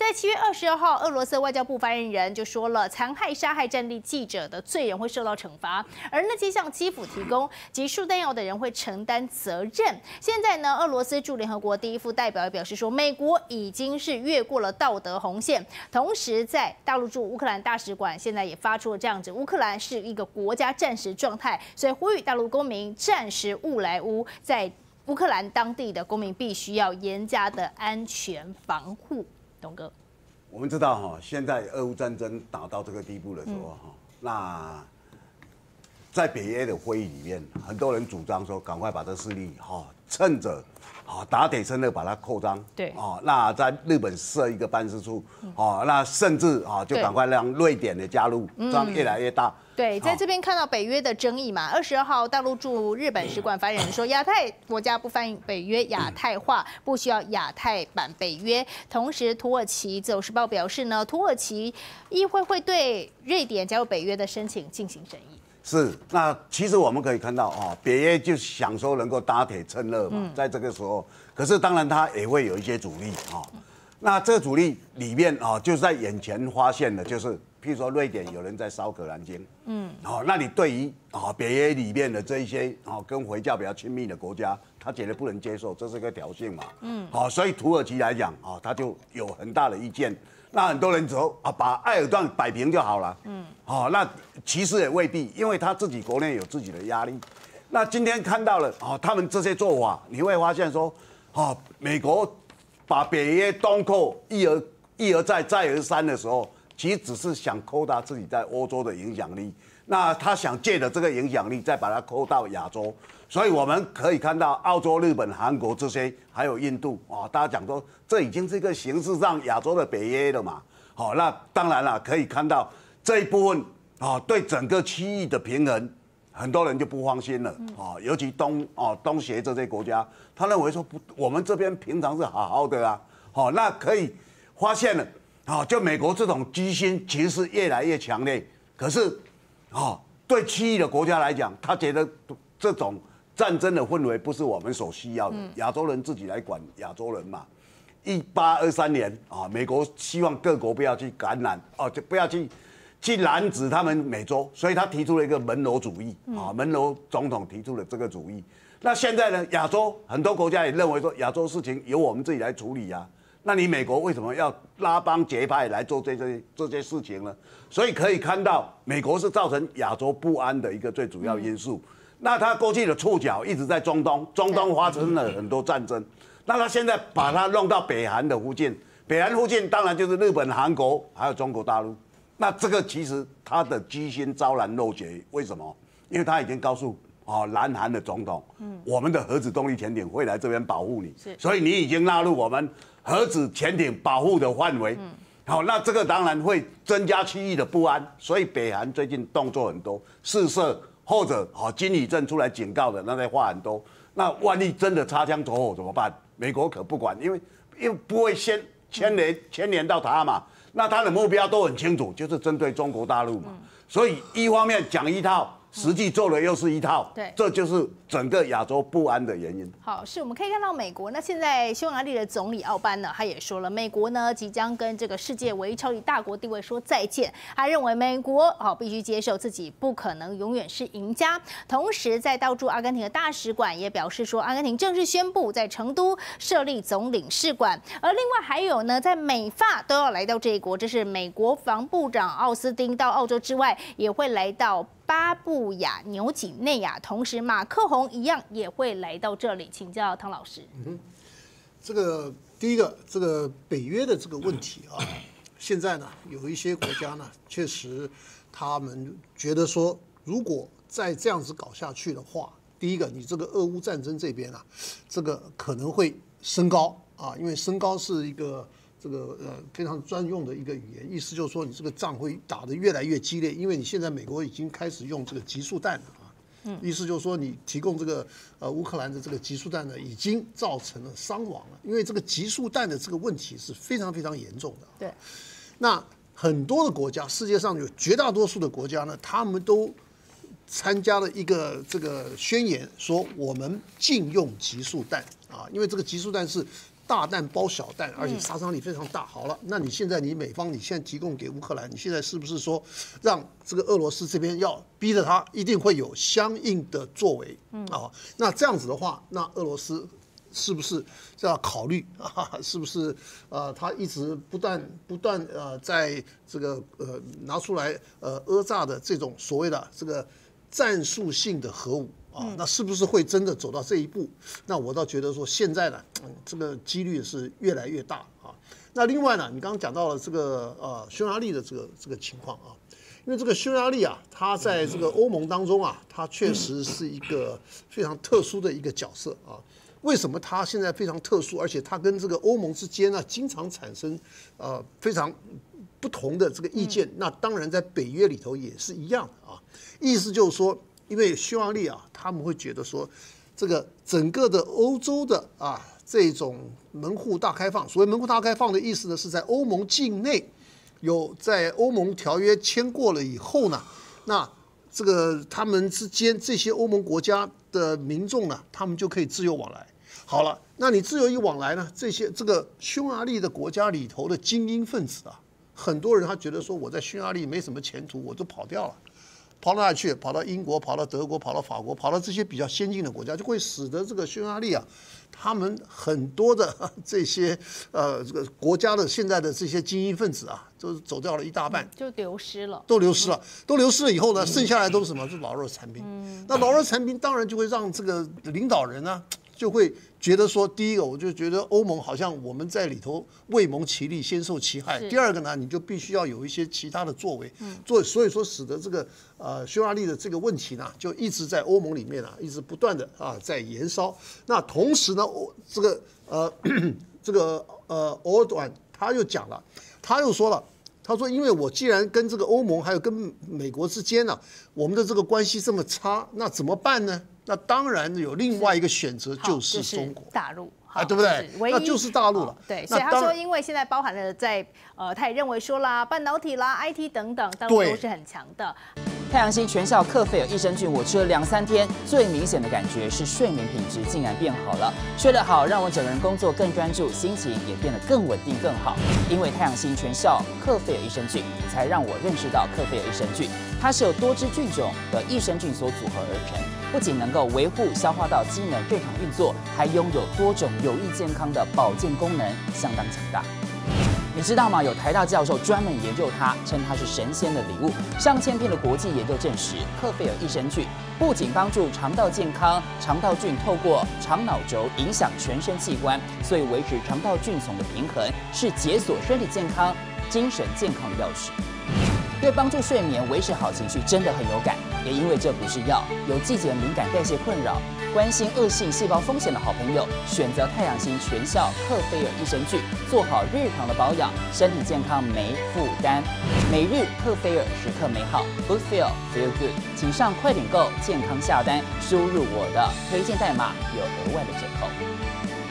在7月22号，俄罗斯外交部发言人就说了，残害、杀害战地记者的罪人会受到惩罚，而那些向基辅提供集束弹药的人会承担责任。现在呢，俄罗斯驻联合国第一副代表也表示说，美国已经是越过了道德红线。同时，在大陆驻乌克兰大使馆现在也发出了这样子，乌克兰是一个国家战时状态，所以呼吁大陆公民暂时勿来乌，在乌克兰当地的公民必须要严加的安全防护。董哥， 我们知道哈，现在俄乌战争打到这个地步的时候哈，那在北约的会议里面，很多人主张说，赶快把这势力趁着打铁趁热把它扩张。 对。 那在日本设一个办事处，那甚至就赶快让瑞典的加入，这样越来越大。 对，在这边看到北约的争议嘛，22号大陆驻日本使馆发言人说，亚太国家不翻译北约亚太化，不需要亚太版北约。同时，土耳其自由时报表示呢，土耳其议会会对瑞典加入北约的申请进行审议。 是，那其实我们可以看到北约就想说能够打铁趁热嘛，在这个时候，可是当然它也会有一些阻力那这个阻力里面就是在眼前发现的，就是譬如说瑞典有人在烧可兰经，那你对于北约里面的这一些跟回教比较亲密的国家，他绝对不能接受，这是个挑衅嘛，所以土耳其来讲他就有很大的意见。那很多人说把埃尔段摆平就好了，那其实也未必，因为他自己国内有自己的压力。那今天看到了他们这些做法，你会发现说美国把北约东扩一而再再而三的时候，其实只是想扩大自己在欧洲的影响力。那他想借着这个影响力，再把它扩到亚洲。所以我们可以看到，澳洲、日本、韩国这些，还有印度大家讲说，这已经是一个形式上亚洲的北约了嘛。那当然了，可以看到这一部分对整个区域的平衡，很多人就不放心了尤其东协这些国家，他认为说不，我们这边平常是好好的啊，那可以发现了就美国这种居心其实是越来越强烈，可是对区域的国家来讲，他觉得这种战争的氛围不是我们所需要的，亚洲人自己来管亚洲人嘛。1823年美国希望各国不要去感染就不要去拦止他们美洲，所以他提出了一个门罗主义门罗总统提出了这个主义。那现在呢，亚洲很多国家也认为说，亚洲事情由我们自己来处理啊。那你美国为什么要拉帮结派来做这些事情呢？所以可以看到，美国是造成亚洲不安的一个最主要因素。那他过去的触角一直在中东发生了很多战争。那他现在把它弄到北韩的附近，北韩附近当然就是日本、韩国还有中国大陆。那这个其实他的居心昭然若揭，为什么？因为他已经告诉南韩的总统，我们的核子动力潜艇会来这边保护你，所以你已经纳入我们核子潜艇保护的范围。那这个当然会增加区域的不安，所以北韓最近动作很多，试射或者金宇镇出来警告的那些话很多。那万一真的擦枪走火怎么办？美国可不管，因为不会先牵连到他嘛。那他的目标都很清楚，就是针对中国大陆嘛。所以一方面讲一套，实际做的又是一套， 对， 这就是整个亚洲不安的原因。 好，是我们可以看到美国，那现在匈牙利的总理奥班呢，他也说了，美国呢即将跟这个世界唯一超级大国地位说再见。他认为美国必须接受自己不可能永远是赢家。同时，在到驻阿根廷的大使馆也表示说，阿根廷正式宣布在成都设立总领事馆。而另外还有呢，在美法都要来到这一国，这是美国防部长奥斯汀到澳洲之外，也会来到巴布亚纽几内亚，同时马克宏一样也会来到这里，请教汤老师。 这个第一个，这个北约的这个问题现在呢有一些国家呢，确实他们觉得说，如果再这样子搞下去的话，第一个，你这个俄乌战争这边这个可能会升高因为升高是一个这个非常专用的一个语言，意思就是说你这个仗会打得越来越激烈，因为你现在美国已经开始用这个集束弹了意思就是说你提供这个乌克兰的这个集束弹呢，已经造成了伤亡了，因为这个集束弹的这个问题是非常非常严重的。 对， 那很多的国家，世界上有绝大多数的国家呢，他们都参加了一个这个宣言，说我们禁用集束弹因为这个集束弹是大弹包小弹，而且杀伤力非常大。好了，那你现在美方你现在提供给乌克兰，你现在是不是说让这个俄罗斯这边要逼着他一定会有相应的作为啊？那这样子的话，那俄罗斯是不是要考虑啊？是不是他一直不断在这个拿出来讹诈的这种所谓的这个战术性的核武啊？那是不是会真的走到这一步？那我倒觉得说现在呢，这个几率是越来越大啊。那另外呢，你刚刚讲到了这个匈牙利的这个情况啊。因为这个匈牙利啊，它在这个欧盟当中啊，它确实是一个非常特殊的一个角色啊。为什么它现在非常特殊，而且它跟这个欧盟之间呢，经常产生非常不同的这个意见？那当然在北约里头也是一样的啊。意思就是说，因为匈牙利啊，他们会觉得说，这个整个的欧洲的这种门户大开放，所谓门户大开放的意思呢，是在欧盟境内。有在欧盟条约签过了以后呢，那这个他们之间这些欧盟国家的民众呢，他们就可以自由往来。好了，那你自由一往来呢，这个匈牙利的国家里头的精英分子啊，很多人他觉得说我在匈牙利没什么前途，我就跑掉了。跑到哪去？跑到英国，跑到德国，跑到法国，跑到这些比较先进的国家，就会使得这个匈牙利啊，他们很多的这些这个国家的现在的这些精英分子啊，都走掉了一大半， 就流失了， 都流失了，都流失了以后呢，剩下来都是什么？是老弱残兵。那老弱残兵当然就会让这个领导人呢，就会觉得说，第一个，我就觉得欧盟好像我们在里头未蒙其利，先受其害。第二个呢，你就必须要有一些其他的作为，所以说使得这个匈牙利的这个问题呢，就一直在欧盟里面啊，一直不断的在延烧。那同时呢，这个欧短他又讲了，他又说了。他说：“因为我既然跟这个欧盟还有跟美国之间呢，我们的这个关系这么差，那怎么办呢？那当然有另外一个选择，就是中国大陆。” 对不对？那就是大陆了。 对，所以他说，因为现在包含了在他也认为说啦，半导体啦、IT 等等，大陆都是很强的。 太阳星全效克菲尔益生菌，我吃了2-3天，最明显的感觉是睡眠品质竟然变好了。睡得好，让我整个人工作更专注，心情也变得更稳定更好。因为太阳星全效克菲尔益生菌，才让我认识到克菲尔益生菌，它是由多支菌种的益生菌所组合而成。不仅能够维护消化道机能正常运作，还拥有多种有益健康的保健功能，相当强大。你知道吗？有台大教授专门研究它，称它是神仙的礼物。上千篇的国际研究证实，克菲尔益生菌不仅帮助肠道健康，肠道菌透过肠脑轴影响全身器官，所以维持肠道菌丛的平衡，是解锁身体健康、精神健康的钥匙。对帮助睡眠、维持好情绪真的很有感，也因为这不是药，有季节敏感、代谢困扰、关心恶性细胞风险的好朋友，选择太阳星全效克菲尔益生菌，做好日常的保养，身体健康没负担。每日克菲尔，时刻美好 ，Good Feel Feel Good， 请上快点购健康下单，输入我的推荐代码有额外的折扣。